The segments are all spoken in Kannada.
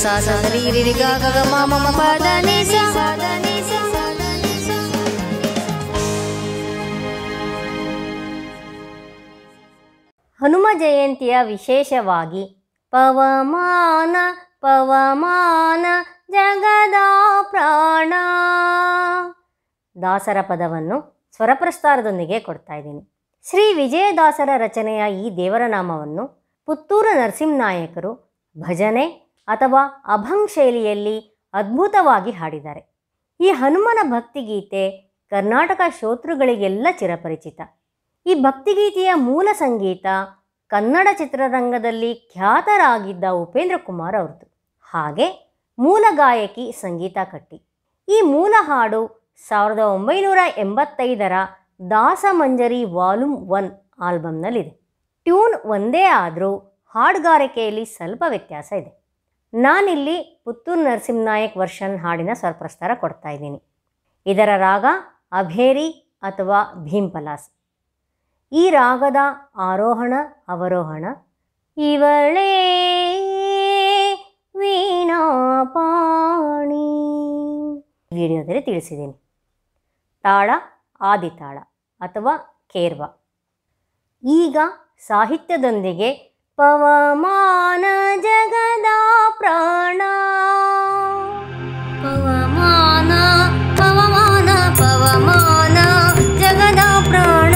सा सा री ರಿ ರಿ ಗ ಗ ಗ ಮ ಮ ಮ ಪ ದ ನಿ ಸ. ಹನುಮ ಜಯಂತಿಯ ವಿಶೇಷವಾಗಿ ಪವಮಾನ ಪವಮಾನ ಜಗದ ಪ್ರಾಣ ದಾಸರ ಪದವನ್ನು ಸ್ವರಪ್ರಸ್ತಾರದೊಂದಿಗೆ ಕೊಡ್ತಾ ಇದ್ದೀನಿ. ಶ್ರೀ ವಿಜಯದಾಸರ ರಚನೆಯ ಈ ದೇವರ ನಾಮವನ್ನು ಪುತ್ತೂರು ನರಸಿಂಹನಾಯಕರು ಭಜನೆ ಅಥವಾ ಅಭಂಗ್ ಶೈಲಿಯಲ್ಲಿ ಅದ್ಭುತವಾಗಿ ಹಾಡಿದ್ದಾರೆ. ಈ ಹನುಮನ ಭಕ್ತಿಗೀತೆ ಕರ್ನಾಟಕ ಶ್ರೋತೃಗಳಿಗೆಲ್ಲ ಚಿರಪರಿಚಿತ. ಈ ಭಕ್ತಿಗೀತೆಯ ಮೂಲ ಸಂಗೀತ ಕನ್ನಡ ಚಿತ್ರರಂಗದಲ್ಲಿ ಖ್ಯಾತರಾಗಿದ್ದ ಉಪೇಂದ್ರ ಕುಮಾರ್ ಅವ್ರದ್ದು. ಹಾಗೆ ಮೂಲ ಗಾಯಕಿ ಸಂಗೀತ ಕಟ್ಟಿ. ಈ ಮೂಲ ಹಾಡು 1985ರ ದಾಸಮಂಜರಿ ವಾಲ್ಯೂಮ್ 1 ಆಲ್ಬಮ್ನಲ್ಲಿದೆ. ಟ್ಯೂನ್ ಒಂದೇ ಆದರೂ ಹಾಡುಗಾರಿಕೆಯಲ್ಲಿ ಸ್ವಲ್ಪ ವ್ಯತ್ಯಾಸ ಇದೆ. ನಾನಿಲ್ಲಿ ಪುತ್ತೂರು ನರಸಿಂಹನಾಯಕ್ ವರ್ಷನ್ ಹಾಡಿನ ಸ್ವರಪ್ರಸ್ತಾರ ಕೊಡ್ತಾ ಇದ್ದೀನಿ. ಇದರ ರಾಗ ಅಭೇರಿ ಅಥವಾ ಭೀಂಪಲಾಸ್. ಈ ರಾಗದ ಆರೋಹಣ ಅವರೋಹಣ ಇವಳೇ ವೀಣಾಪಾಣಿ ವಿಡಿಯೋದಲ್ಲಿ ತಿಳಿಸಿದ್ದೀನಿ. ತಾಳ ಆದಿತಾಳ ಅಥವಾ ಕೇರ್ವ. ಈಗ ಸಾಹಿತ್ಯದೊಂದಿಗೆ ಪವಮಾನ ಜಗದ ಪ್ರಾಣ ಪವಮಾನ ಪವಮಾನ ಪವಮಾನ ಜಗದ ಪ್ರಾಣ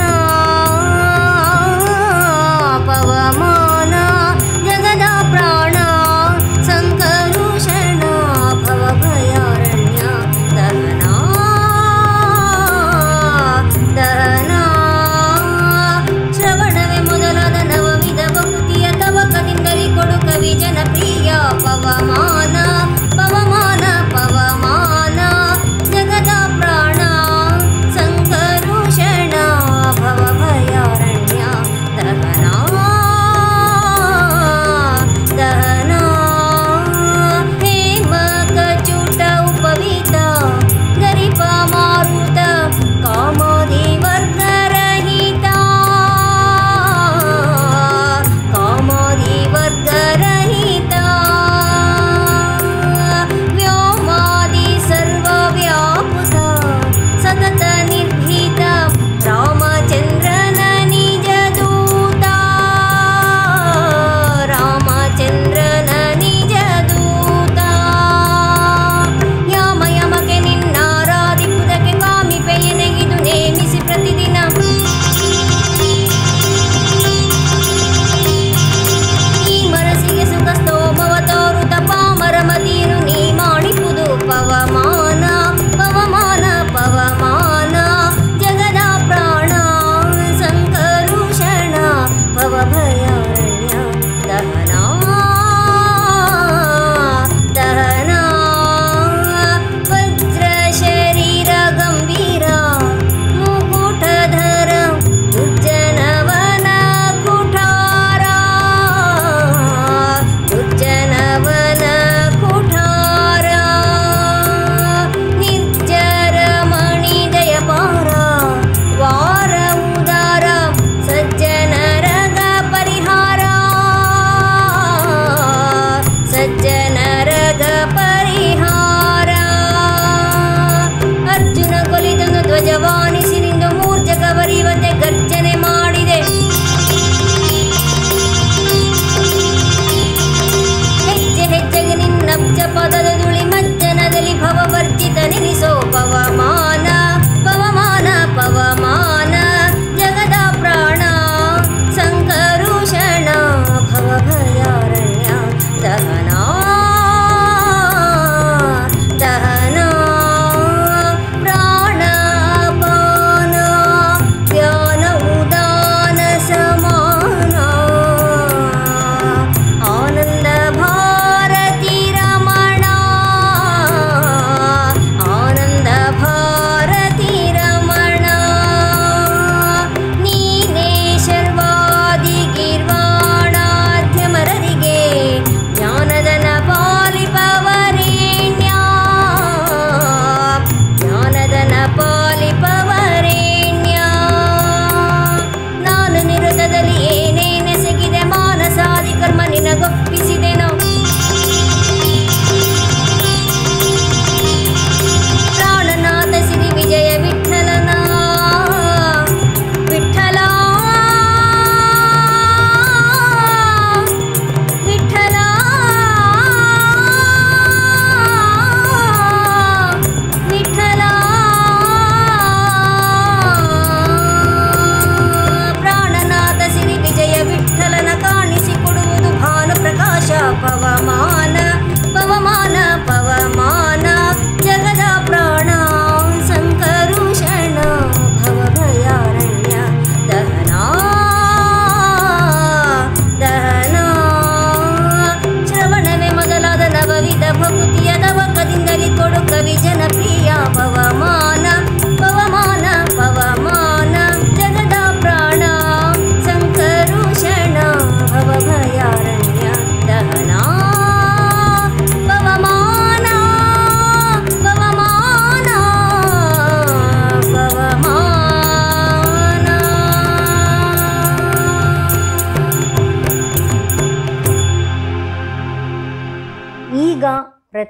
ಪವಮಾನ ಜಗದ ಪ್ರಾಣ ಸಂಕರುಷಣ ಭವಭಯಾರಣ್ಯ ದಹನ ದಹನ ಶ್ರವಣವೇ ಮೊದಲಾದ ನವವಿಧ ಬಹುತಿಯ ತವಕದಿಂದಲೇ ಕೊಡು ಕವಿ ಜನಪ್ರಿಯ ಪವಮಾನ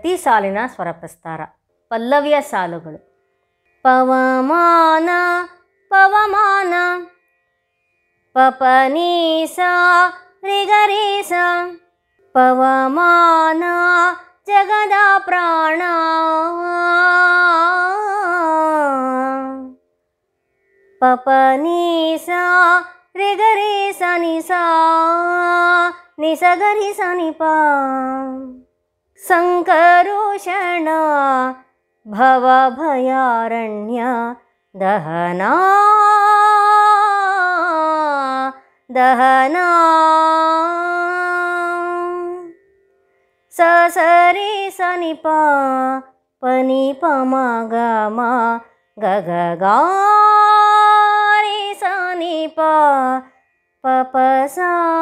ಪ್ರತಿ ಸಾಲಿನ ಸ್ವರ ಪ್ರಸ್ತಾರ. ಪಲ್ಲವಿಯ ಸಾಲುಗಳು. ಪವಮಾನ ಪವಮಾನ ಪಪನೀಸ ರಿಗರೀಸ ಪವಮಾನ ಜಗದ ಪ್ರಾಣ ಪಪನೀಸ ರಿಗರೀಸ ನಿಸ ನಿಸಗರಿಸ ನಿಪ ಸಂಕರುಷಣ ಭವಭಯಾರಣ್ಯ ದಹನಾ ದಹನಾ ಸಸರಿ ಸನಿಪ ಪನಿ ಪಮಗ ಮ ಗಗಗಾರಿ ಸನಿಪ ಪಪಸ.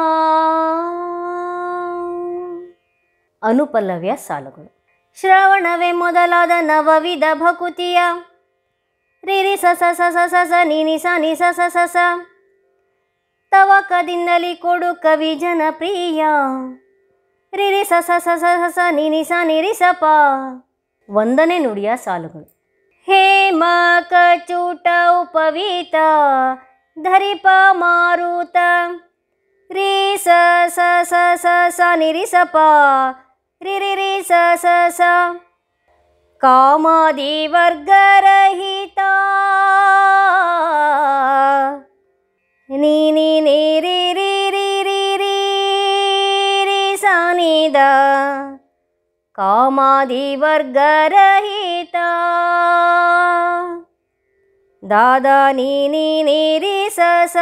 ಅನುಪಲ್ಲವಿಯ ಸಾಲುಗಳು. ಶ್ರವಣವೇ ಮೊದಲಾದ ನವವಿಧ ಭಕುತಿಯ ರಿರಿ ಸ ಸ ಸ ಸ ಸ ಸ ನಿ ನಿ ಸ ನಿ ಸ ಸ ಸ ಸ ತವಕದಿಂದಲಿ ಕೊಡು ಕವಿ ಜನಪ್ರಿಯ ರಿರಿ ಸ ಸ ಸ ಸ ಸ ನಿ ನಿ ಸ ನಿ ರಿ ಸ ಪ. ಒಂದನೇ ನುಡಿಯ ಸಾಲುಗಳು. ಹೇಮ ಕಚೂಟ ಉಪವೀತ ಧರಿಪ ಮಾರುತ ರಿ ಸ ಸ ಸ ಸ ಸ ನಿ ರಿ ಸ ಪ ರಿ ರಿ ರಿ ಸ ಸ ಸ ಕಾಮಾದಿ ವರ್ಗರಹಿತ ನೀ ನೀ ನೀ ರಿ ರಿ ರಿ ರಿ ರಿ ರಿ ಸ ನಿ ದ ಕಾಮಾದಿ ವರ್ಗರಹಿತ ದಾದ ನೀ ನೀ ನೀ ರಿ ಸ ಸ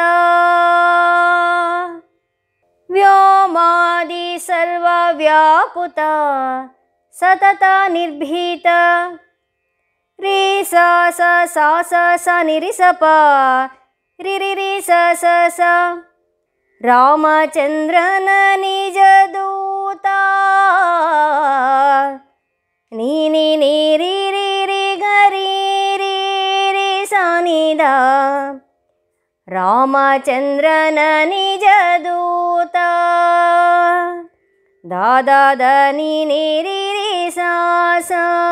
ವ್ಯೋಮಾದಿ ಸರ್ವ ವ್ಯಾಪುತ ಸತತ ನಿರ್ಭೀತ ರಿ ಸ ಸ ಸ ಸ ಸ ನಿ ರಿ ಸ ಪ ರಿ ರಿ ರಿ ಸ ಸ ಸ ರಾಮಚಂದ್ರನ ನಿಜ ದೂತ ನೀ ನೀ ನೀ ರಿ ರಿ ರಿ ಗ ರಿ ರಿ ರಿ ಸ ನಿ ದ ರಾಮಚಂದ್ರನ ನಿಜ ದೂತ ದಾದ ದ ನಿ ನಿ ರಿ ರಿ ಸ ಸ.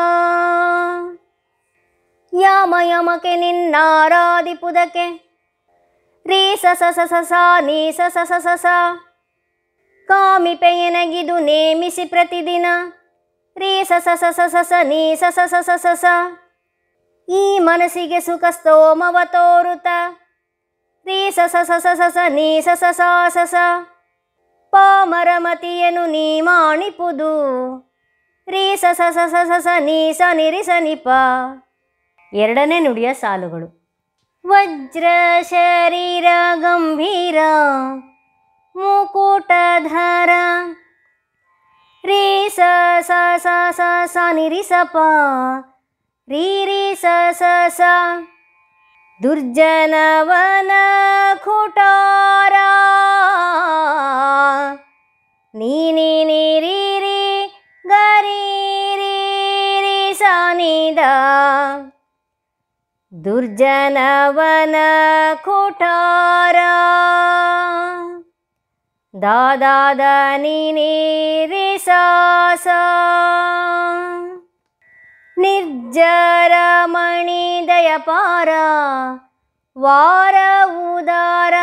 ಯಾಮ ಯಮಕೆ ನಿನ್ನಾರಾಧಿಪುದಕ್ಕೆ ರೀ ಸ ಸ ಸ ಸ ಸ ನೀ ಸ ಸ ಸ ಸ ಸ ಕಾಮಿಪೆಯನಗಿದು ನೇಮಿಸಿ ಪ್ರತಿದಿನ ರೀ ಸ ಸ ಸ ಸ ಸ ಸ ನೀ ಸ ಸ ಸ ಸ ಸ ಸ ಈ ಮನಸ್ಸಿಗೆ ಸುಖ ಸ್ತೋಮವ ತೋರುತ ರೀ ಸ ಸ ಸ ಸ ಸ ಸ ನೀ ಸ ಸ ಸ ಸ ಸ ಪಾಮರಮತಿಯನು ನೀ ಮಾಣಿಪುದು ರೀ ಸ ಸ ಸ ಸ ಸ ಸ ನೀ ಸ ನಿ ರಿ ಸ ನಿ ಪ. ಎರಡನೇ ನುಡಿಯ ಸಾಲುಗಳು. ವಜ್ರ ಶರೀರ ಗಂಭೀರ ಮುಕುಟಧರ ರೀ ಸ ಸ ಸ ಸ ಸ ನಿ ರಿ ಸ ಪ ರೀ ರಿ ಸ ಸ ಸ ದುರ್ಜನವನ ಕುಟಾರ ನೀ ನೀ ನೀ ರಿ ರಿ ಗ ರಿ ರಿ ರಿ ಸ ನಿ ದ ದುರ್ಜನವನ ಕುಟಾರ ದಾದ ದ ನಿ ನಿ ರಿ ಸ ಸ ನಿರ್ಜರ ಮಣಿ ದಯಪಾರ ವಾರ ಉದಾರ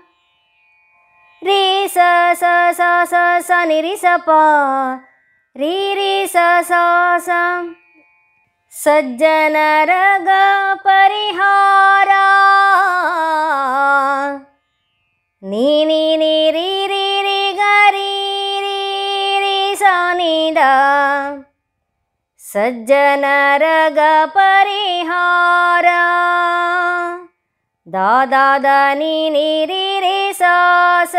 ರೀ ಸ ಸ ಸ ಸ ಸ ನಿ ರಿ ಸ ಪ ರೀ ರಿ ಸ ಸ ಸ ಸಜ್ಜನರಗ ಪರಿಹಾರ ನೀ ನೀ ನೀ ರಿ ರಿ ರಿ ಗ ರಿ ರಿ ರಿ ಸ ನಿ ದ ಸಜ್ಜನರಗ ಪರಿಹಾರ ದಾದ ದ ನಿ ನಿ ರಿ ರಿ ಸ ಸ.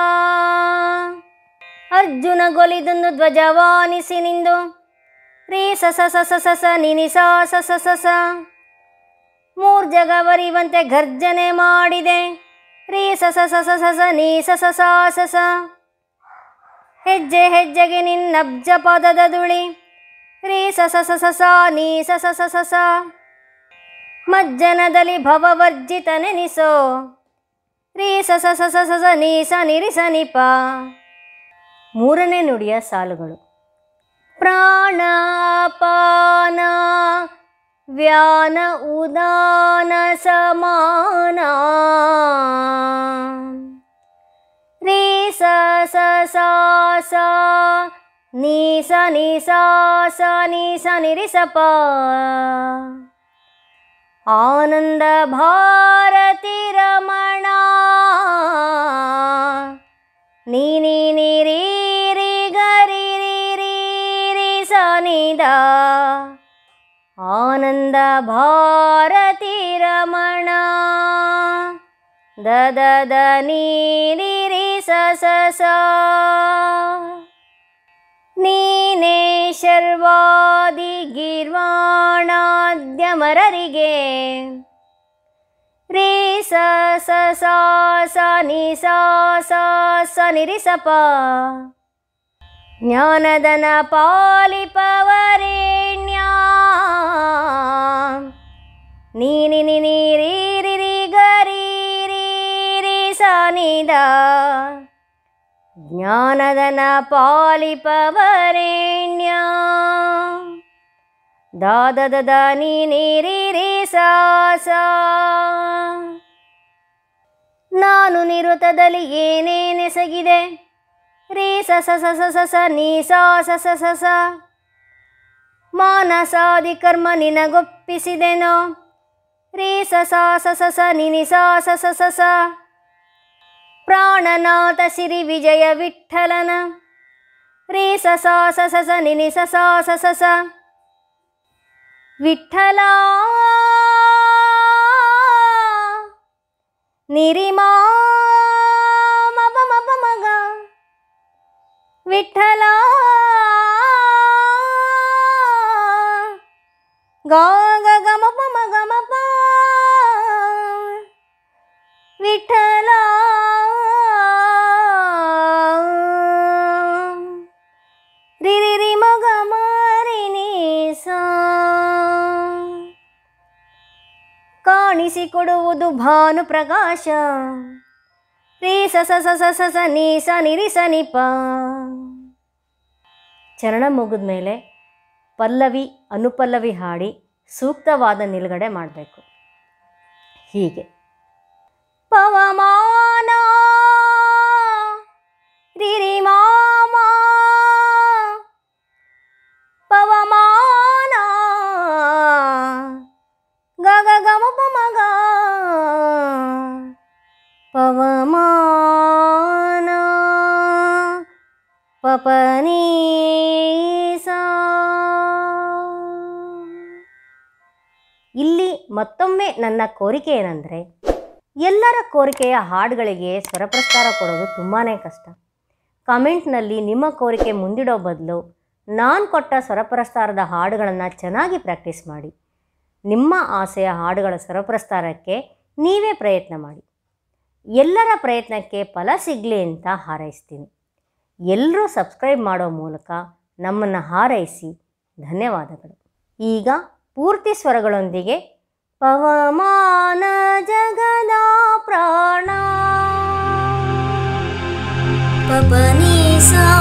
ಅರ್ಜುನ ಗೊಲಿದೊಂದು ಧ್ವಜವಾನಿಸಿ ನಿಂದು ರೀ ಸ ಸ ಸ ಸ ಸ ಸ ನಿ ನಿ ಸ ಸ ಸ ಸ ಸ ಮೂರ್ಜಗವರಿವಂತೆ ಗರ್ಜನೆ ಮಾಡಿದೆ ರೀ ಸ ಸ ಸ ಸ ಸ ಸ ನೀ ಸ ಸ ಸ ಸ ಸ ಹೆಜ್ಜೆ ಹೆಜ್ಜೆಗೆ ನಿನ್ನಬ್ಜ ಪದದ ದುಳಿ ರೀ ಸ ಸ ಸ ಸ ಸ ನೀ ಸ ಸ ಸ ಸ ಸ ಮಜ್ಜನದಲ್ಲಿ ಭವವರ್ಜಿತ ನೆನಿಸೋ ರೀ ಸ ಸ ಸ ಸ ಸ ಸ ನೀ ಸ ನಿ ರಿ ಸ ನಿ ಪ. ಮೂರನೇ ನುಡಿಯ ಸಾಲುಗಳು. ಪ್ರಾಣಾಪಾನ ವ್ಯಾನ ಉದಾನ ಸಮಾನ ರೀ ಸ ಸ ಸಾ ಸಾ ನೀ ಸ ನಿ ಸಾ ಸ ನಿ ಸ ನಿ ರಿ ಸ ಪ ಆನಂದ ಭಾರತಿ ರಮಣ ನೀ ನೀ ನಿ ರೀ ರಿ ಗ ರಿ ರಿ ರಿ ರಿ ಸ ನಿ ದ ಆನಂದ ಭಾರತಿ ರಮಣ ದ ದ ದ ನೀ ರಿ ರಿ ಸ ಸ ಸ ನೀನೇ ಶರ್ವಾದಿ ಗೀರ್ವಾಣಾದ್ಯಮರರಿಗೆ ರೀ ಸ ಸ ಸಾ ಸ ನಿ ಸಾ ಸ ಸ ನಿ ರಿ ಸ ಪ ಜ್ಞಾನದನ ಪಾಲಿಪವರೇಣ್ಯ ನೀ ನಿ ನಿ ನಿ ರೀ ರಿ ರಿ ಗ ರೀ ರಿ ರಿ ಸ ನಿ ದ ಜ್ಞಾನದನ ಪಾಲಿಪವರೇಣ್ಯ ದ ದ ದ ದ ನೀ ನಿ ರಿ ರಿ ಸ ಸ ನಾನು ನಿರುತದಲ್ಲಿ ಏನೇನೆಸಗಿದೆ ರೀ ಸ ಸ ಸ ಸ ಸ ಸ ನೀ ಸಾ ಸ ಸ ಸ ಸ ಮಾನಸಾದಿ ಕರ್ಮ ನಿನಗೊಪ್ಪಿಸಿದೆನೋ ರೀ ಸ ಸ ಸ ಸ ಸ ನಿ ನಿ ಸಾ ಸ ಸ ಸ ಸ ಪ್ರಾಣನಾಥ ಸಿರಿ ವಿಜಯ ವಿಠ್ಠಲನ ರೀ ಸ ಸ ಸ ಸ ಸ ನಿ ನಿ ಸ ಸ ಸ ಸ ಸ ವಿಠ್ಠಲ ನಿರಿಮಾ ಮಪ ಮಪ ಮಗ ವಿಠ್ಠಲ ಗ ಗ ಗ ಮಪ ಮಗ ಮಪ ವಿಠ್ಠಲ ರಿ ರಿ ರಿ ಮಗ ಮರಿ ನಿ ಸ ಕಾಣಿಸಿಕೊಡುವುದು ಭಾನು ಪ್ರಕಾಶ ರೀ ಸ ಸ ಸ ಸ ಸ ಸ ನೀ ಸ ನಿ ರಿ ಸ ನಿ ಪ ಚರಣ ಮುಗಿದ ಮೇಲೆ ಪಲ್ಲವಿ ಅನುಪಲ್ಲವಿ ಹಾಡಿ ಸೂಕ್ತವಾದ ನಿಲುಗಡೆ ಮಾಡಬೇಕು. ಹೀಗೆ ಪವಮಾನ ರಿ ರಿ ಮಾಮ ಪವಮಾನ ಗ ಗ ಗ ಮ ಪ ಮ ಗ ಪವಮಾನ ಪಪ ನೀ ಸಾ. ಇಲ್ಲಿ ಮತ್ತೊಮ್ಮೆ ನನ್ನ ಕೋರಿಕೆ ಏನಂದರೆ, ಎಲ್ಲರ ಕೋರಿಕೆಯ ಹಾಡುಗಳಿಗೆ ಸ್ವರಪ್ರಸ್ತಾರ ಕೊಡೋದು ತುಂಬಾ ಕಷ್ಟ. ಕಮೆಂಟ್ನಲ್ಲಿ ನಿಮ್ಮ ಕೋರಿಕೆ ಮುಂದಿಡೋ ಬದಲು ನಾನು ಕೊಟ್ಟ ಸ್ವರಪ್ರಸ್ತಾರದ ಹಾಡುಗಳನ್ನು ಚೆನ್ನಾಗಿ ಪ್ರಾಕ್ಟೀಸ್ ಮಾಡಿ. ನಿಮ್ಮ ಆಸೆಯ ಹಾಡುಗಳ ಸ್ವರಪ್ರಸ್ತಾರಕ್ಕೆ ನೀವೇ ಪ್ರಯತ್ನ ಮಾಡಿ. ಎಲ್ಲರ ಪ್ರಯತ್ನಕ್ಕೆ ಫಲ ಸಿಗಲಿ ಅಂತ ಹಾರೈಸ್ತೀನಿ. ಎಲ್ಲರೂ ಸಬ್ಸ್ಕ್ರೈಬ್ ಮಾಡೋ ಮೂಲಕ ನಮ್ಮನ್ನು ಹಾರೈಸಿ ಧನ್ಯವಾದಗಳು. ಈಗ ಪೂರ್ತಿ ಸ್ವರಗಳೊಂದಿಗೆ ಪವಮಾನ ಜಗದ ಪ್ರಾಣ ಪಪ ನೀ ಸಾ